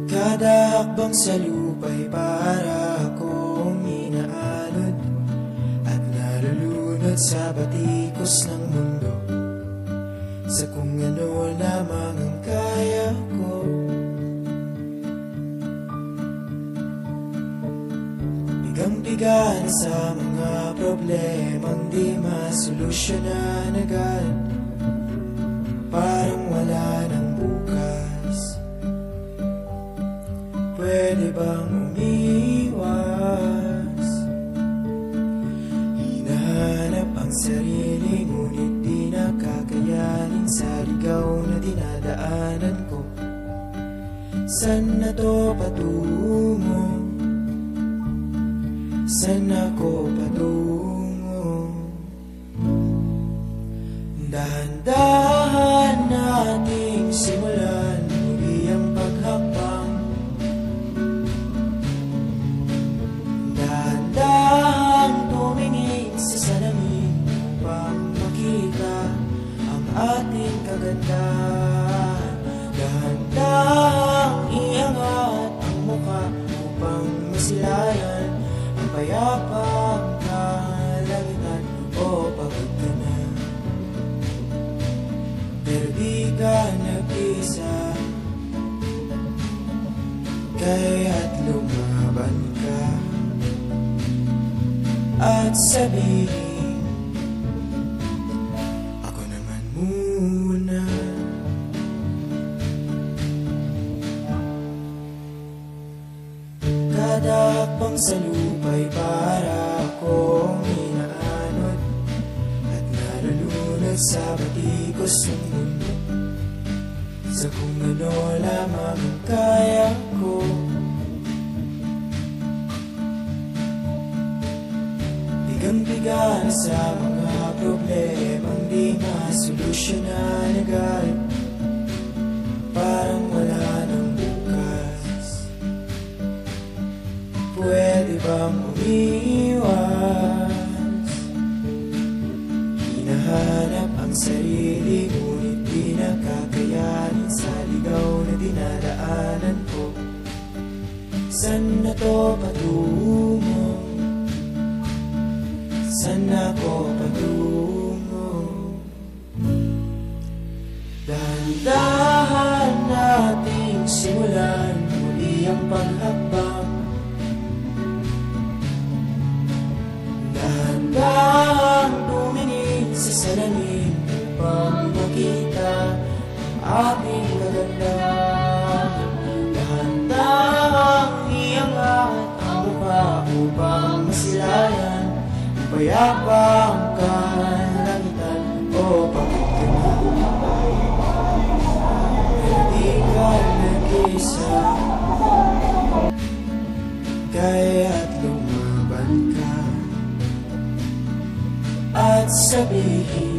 Kada hakbang sa lupa'y para akong inaalon at nalulunod sa batikos ng mundo, sa kung ano lamang ang kaya ko. Bigang-biga na sa mga problemang di masolusyonan agad, parang wala nang bukas. Pwede bang umiwas? Hinahanap ang sarili, ngunit di nakakayanin sa ligaw na dinadaanan ko. Saan na to patungo? Saan ako patungo? Dahan-dahan nating simulan muli ang paghakbang. Dahan-dahan tumingin sa salamin upang makita ang ating kagandahan. Dahan-dahan iangat ang mukha upang masilayan ang payapang kalangitan. O pagod ka na, pero di ka nag-isa, kaya't lumaban ka at sabihin, ako naman muna. Kada hakbang sa lupa'y para akong inaanod at nalulunod sa batikos ng mundo, sa kung ano lamang ang kaya ko. Bigang-biga na sa mga problemang di masolusyonan agad, parang wala nang bukas. Pwede bang umiwas? Hinahanap ang sarili, ngunit di nakakayanin sa ligaw na dinadaanan ko. Saan na to patungo? Saan ako patungo? Dahan-dahan nating simulan muli ang paghakbang. Dahan-dahan tumingin sa salamin upang makita ang ating kagandahan. Dahan-dahan iangat ang mukha upang masilayan ang payapang kalangitan. O pagod ka na, pero di ka nag-isa, kaya't lumaban ka at sabihin,